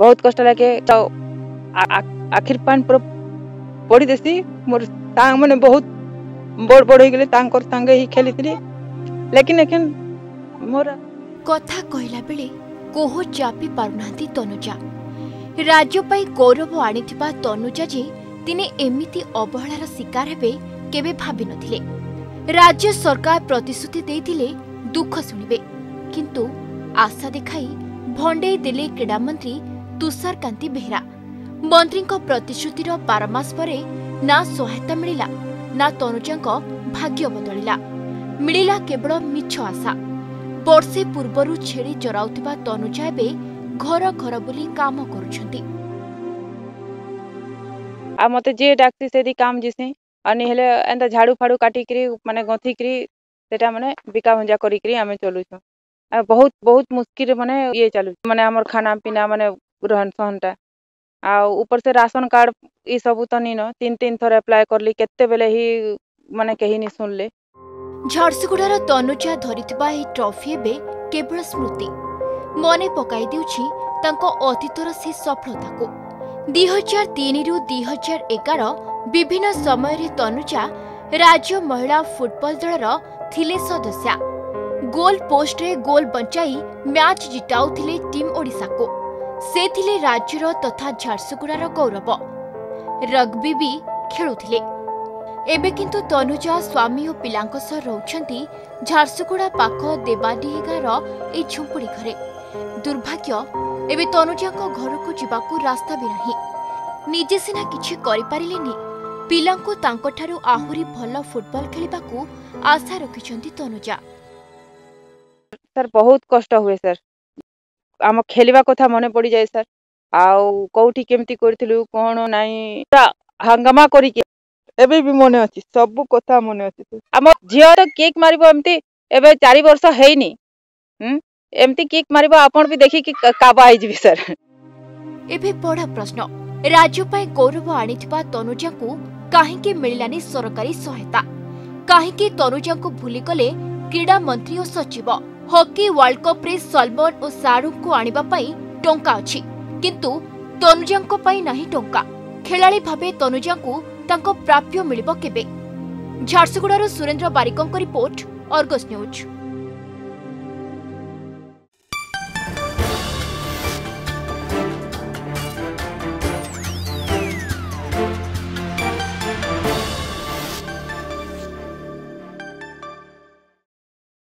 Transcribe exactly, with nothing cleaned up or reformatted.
बहुत कष्ट लगे आखिर पान पूरा पड़ी देसी मोर तांग माने बहुत बड़ बड़ हो गले तांकर संगे ही खेली थी लेकिन लेकिन मोर कथा कहला बेले कोह चापी पारुनांती तनुजा राज्य पाई गौरव आनिथिबा तनुजा जे तिने एमिति अवहेलार शिकार हेबे केबे भाबी नथिले। राज्य सरकार प्रतिश्रुति देइथिले दुख सुनिबे किंतु आशा देखाई भंडे देले क्रीड़ा मंत्री तुषार कांति बेहरा। मंत्री प्रतिश्रुतिर बारमास परे ना सहायता मिलिला ना तनुजांको भाग्य बदलिला मिलिला केवल मिछ आशा। वर्षे पूर्वरु छेड़ी चराउथिबा तनुजा एबे घर घर बुली काम करूछंती। आ मते जे डाक्सी सेदी काम जिसे अनि हेले एंदा झाड़ू फाड़ू काटी करी माने गथी करी सेटा माने बिका भंजा करी करी आमे चलु छ। आ बहुत बहुत मुश्किल माने ये चालू माने हमर खाना पीना माने रहन सहनटा आ ऊपर से राशन कार्ड ई सब त नी न तीन तीन थर अप्लाई करली केते बेले ही माने कहि नि सुनले। झारसुगुड़ार तनुजा धरिथिबा ए ट्रॉफी बे केवल स्मृति मने पकाई देउछि तांको अतीतर से सफलता को। दो हज़ार तीन रु दो हज़ार ग्यारह विभिन्न समय रे तनुजा राज्य महिला फुटबॉल दलर थिले सदस्या। गोल पोस्ट रे गोल बंचाई मैच जिताउथिले टीम ओडिशा को। से थिले राज्यर तथा झारसुगुड़ार गौरव। रग्बी भी खेलुथिले। एबे किंतु तनुजा स्वामी और पिलांक सह रहउछंती झारसुगुड़ा पाख देवाडीगार ए झुंपुड़ी घरे। दुर्भाग्य एबे तनुजाको घरको जिबाकू रास्ता भी नाही। निजे सिना किछि करि पारिलेनी पिलांको तांको ठारू आहुरी भल फुटबॉल खेलिबाकू आशा रखिछंती तनुजा। सर बहुत कष्ट हुए सर आम खेलिबा कथा मने पड़ी जाए सर आउ कोठी केमती करथिलु कोन नाही हंगामा करी के एबे भी मने अछि सब कथा मने अछि। आम झियो तो केक मारिबो एमती एबे चार वर्ष हेइनी हम एमती केक मारिबो आपण भी देखि कि काबा आइ जिवि सर। एबे बड़ा प्रश्न राज्य पाई गौरव आनिथिबा तनुजा को काहे के मिललानी सरकारी सहायता काहे के तनुजा को भूली गले क्रीड़ा मंत्री और सचिव। हॉकी वर्ल्ड कप रे सलमान और शाहरुख को आनिबा पाई टंका अछि किंतु तनुजा को पाई नाही टंका। खेलाड़ी भाबे तनुजा को तांको प्राप्य मिलिबो केबे। झारसुगुड़ार सुरेंद्र बारिकंक रिपोर्ट अर्गस न्यूज।